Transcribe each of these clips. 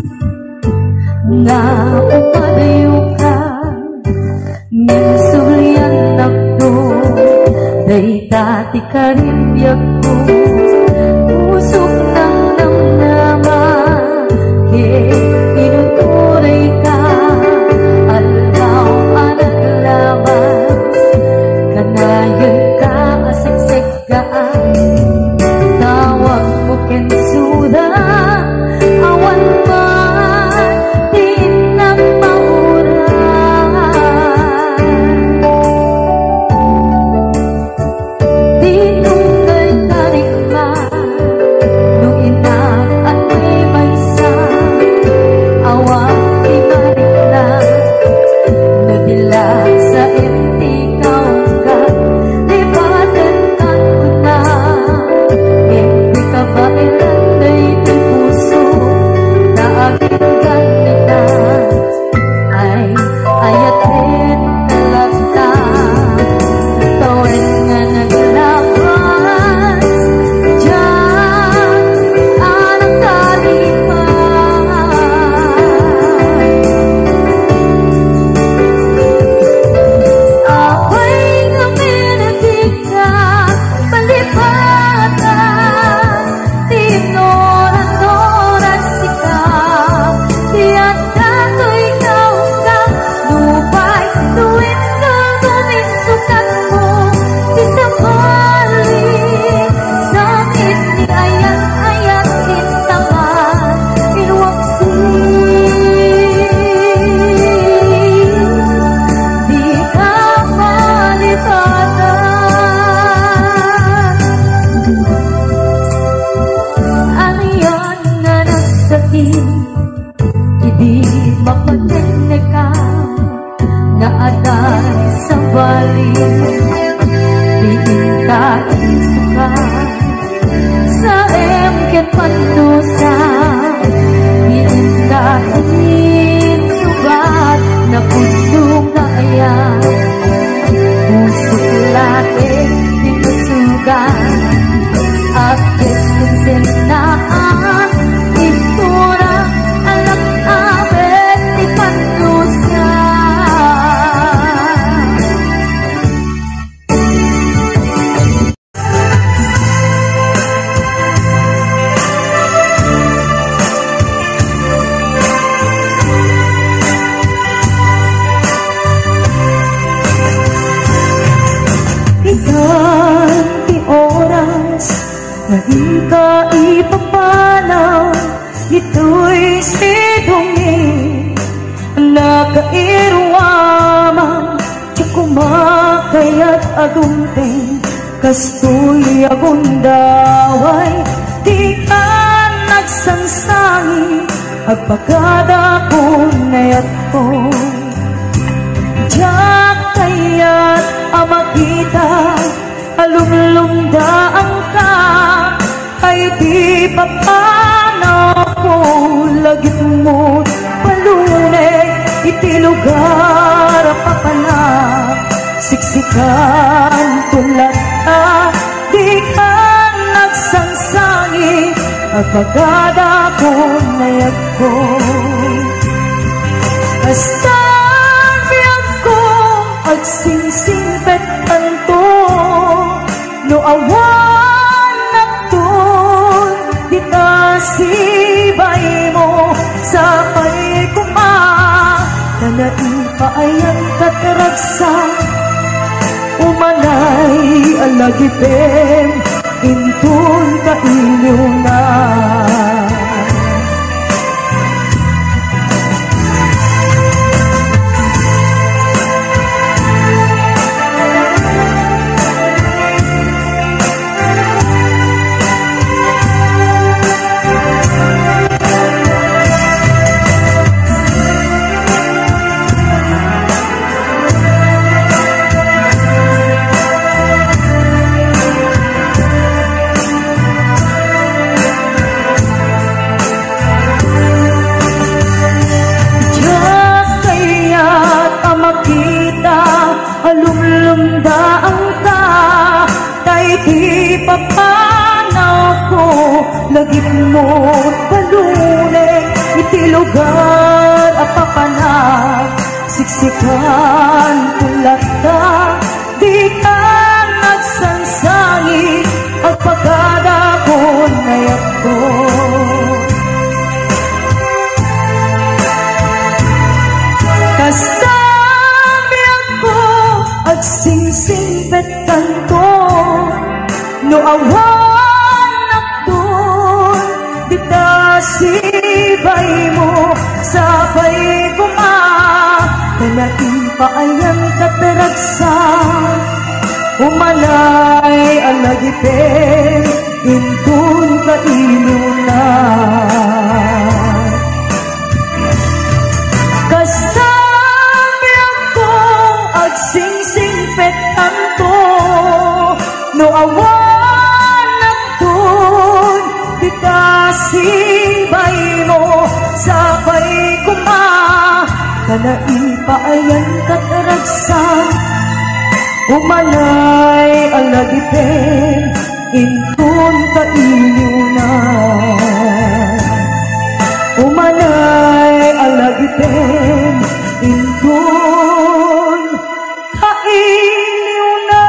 nga upadayo ka ngin sulian ako day tati karibyak ko usok ng namnaman inuturay ka alaw anaglabas kanayon ka asiksik ka tawag mo kensuda awan man di na mauran di nungkay tarikma nung inak at may maysa awang di balik na nagila sa intikaw ka libatan tanto na hindi ka ba ilanday ng puso na aking gananan ay ayatin talata tawin nga naglabas dyan anang kalipan ako'y nga minatika palipatan tinoran-noran sikaw tiyan dato ikaw ka lupay tuwin ka guminsukat mo isabalik sakit ni ayat-ayat tintaman inwaksi di ka malipatan ano yan nga nagsakit hindi mapagdene ka nga aday sa balik diin ka isukan sa emket pandusa diin ka insubat na pundong na ayan pusok laki tinusugan at kestinsinaan itura alam abet di pandusa iganti oras na di ka ipapanaw ito'y sidungin nakairwaman tiyak kumakayat agumping kastoy agundaway di ka nagsansangi agpagada ko nayat ko diyak kaya't amakita alumlumdaan ka ay di pa paano ko lagit mo palunay iti lugar papala siksikan tulat di ka nagsansangi at pagkada ko nayag ko basta biyag ko at singsimpet tanto no awan nagtun di kasibay mo sa pay kuma naipaayang kataragsa umanay alagipem intun ka inyo na Papanaw ko lagip mo palunay iti lugar apapana siksikan kulata di ka nagsansangi at pagkadakon na yato kastabiak ko at singsing petanto no awan nakton di ta sibay mo sabay kuma kanating paayan kataragsan umanay ang nagipin intun ka inunan kastabiak ko at singsing petanto no awan nakton di kasibay mo sabay kuma kanaing paayan kataragsan umanay ang nagipin intun ka inunan umanay ang nagipin intun ka inunan.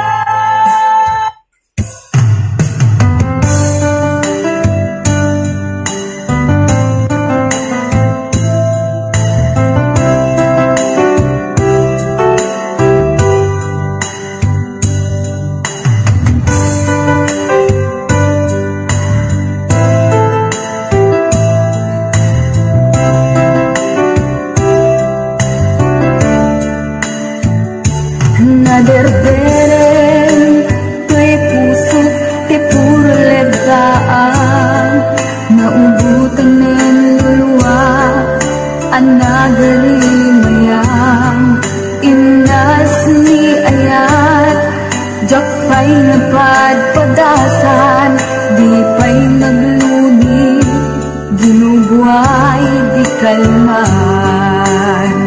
Naderberen tuy puso ti puro legdaan naubutan ng luluwa ang nagalimayang inas ni ayat jak pa'y nagpadpadasan di pa'y nagluni ginubuhay di kalman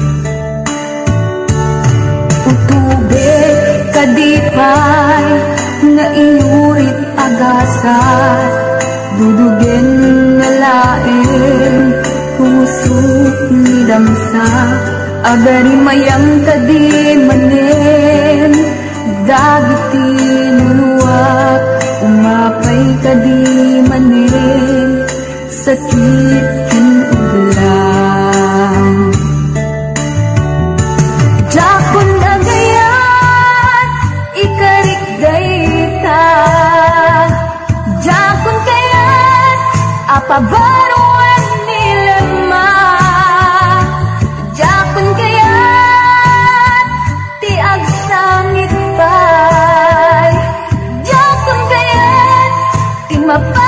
kadipay nga inurit agasat dudugen nga laeng pusok ni damsa agari mayang kadimanen dagiti nunuwak umapay kadimanen sakit ken uglang jakon agayan ikarik dayta jakon kayat apabaruan nilema jakon kayat ti agsangit pay jakon kayat ti mapay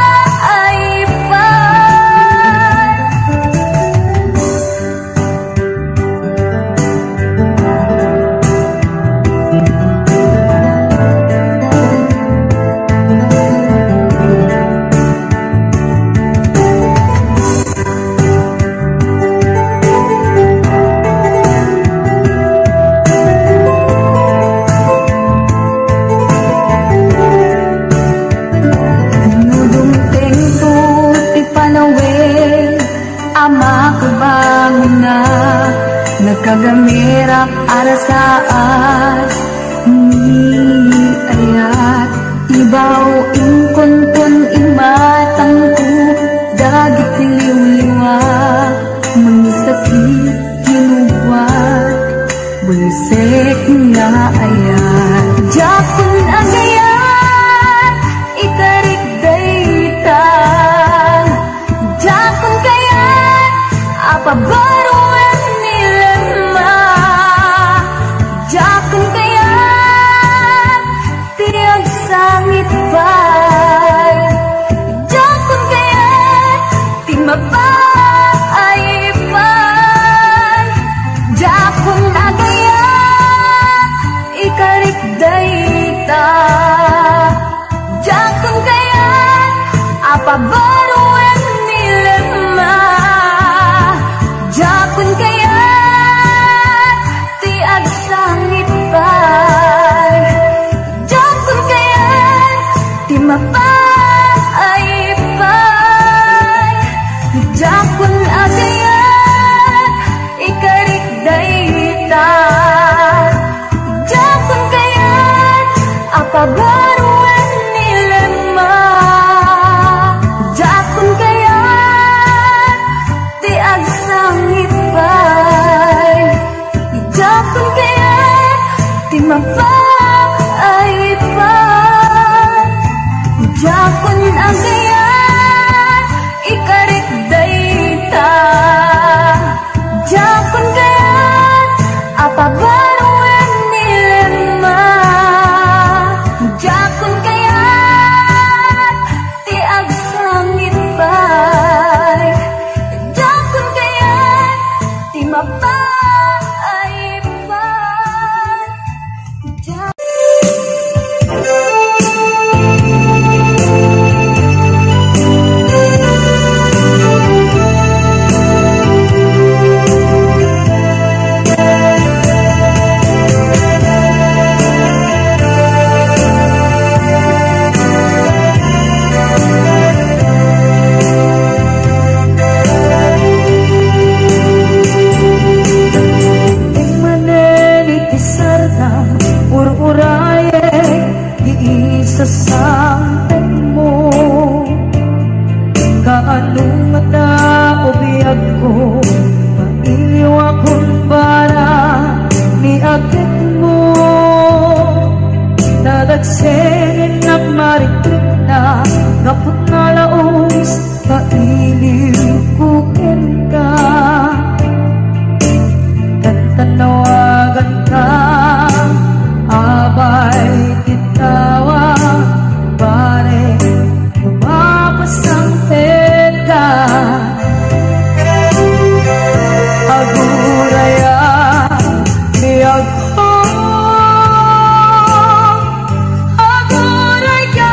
nagkagamirak arasaas ni ayat ibaw ingkonkon imatang ko dagit liwliwa mangisakit kinuwat bunsek na ayat jakon agayat ikarik dayta jakon kayat apabaro jakon kayat tiag sangit pay jakon kayat ti mapay pay jakon agayat ikarik dayta jakon kayat apabaruan nilema Jakun agayan ikarik dayta, jakun kayan apabaruan nilema, jakun kayan ti agsangit pay, jakun kayan ti mapay pa, jakun agayan ikarik dayta, jakun kayan apabaruan nilema, jakun kayan ti agsangit pay, jakun kayan ti mapay pay, sasampen mo kaanong mata o biyag ko mailiw akong para ni agit mo nadagsenin at mariklik na napot na laos kailiw kukin ka katanawagan ka abay titawa pare lumapasang peta aguraya biyag ko aguraya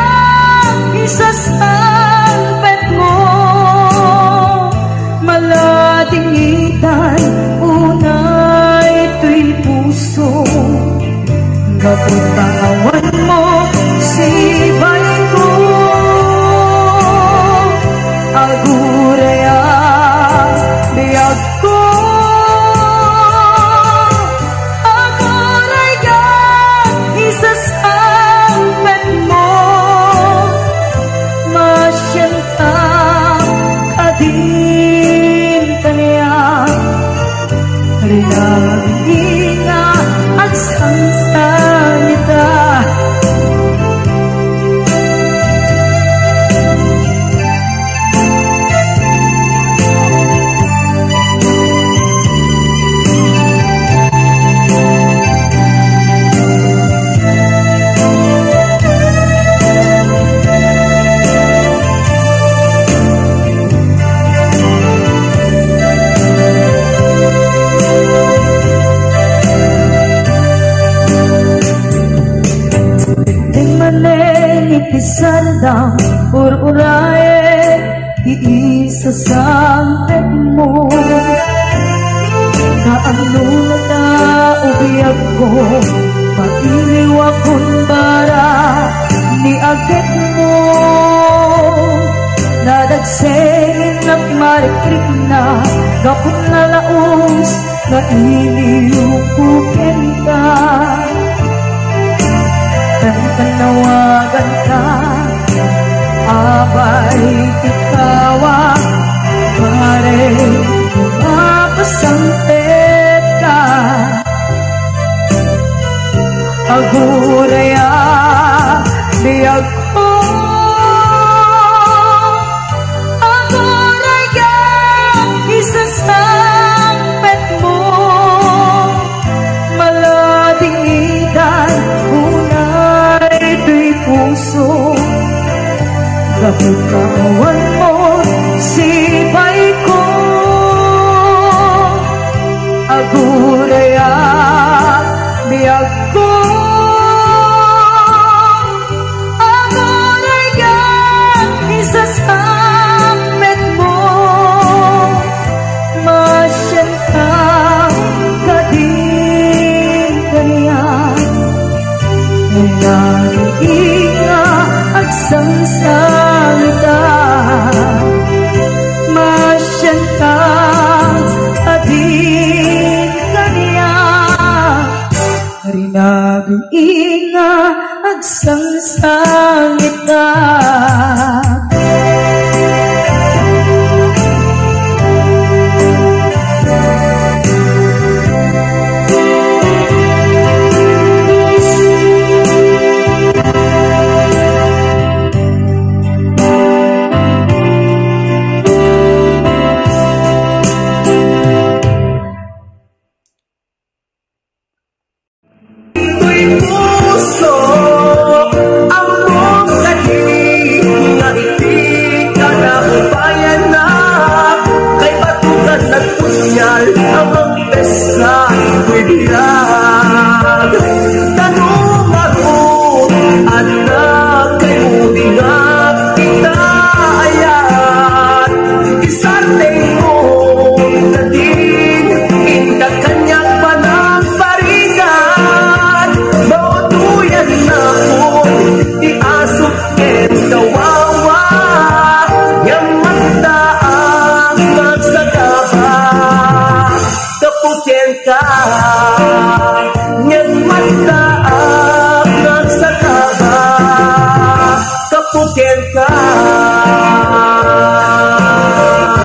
isasalpet mo maladingitan unay tuy puso kapag pangawan mo sibay ko aguraya biyag ko aguraya isasalpet mo masyanta kadin kaniya rinabinga at sansanita isandang ur-urae iisasampen mo kaano na ta ubiyag ko pailiw akong bara ni agit mo nadagsenin at marikrik na gapon na laos na iliw kukin ka tanawagan ka abay titawa pare mapasampet ka aguraya biyag ko aguraya isasampet mo maladingitan puso kapag kawan mo sibay ko aguraya biyag ko aguraya isasampet mo masyanta kadin kaniya nag-iinga at sang salita masyanta Pag-iinga agsangsangit ka. Nhân mắt ta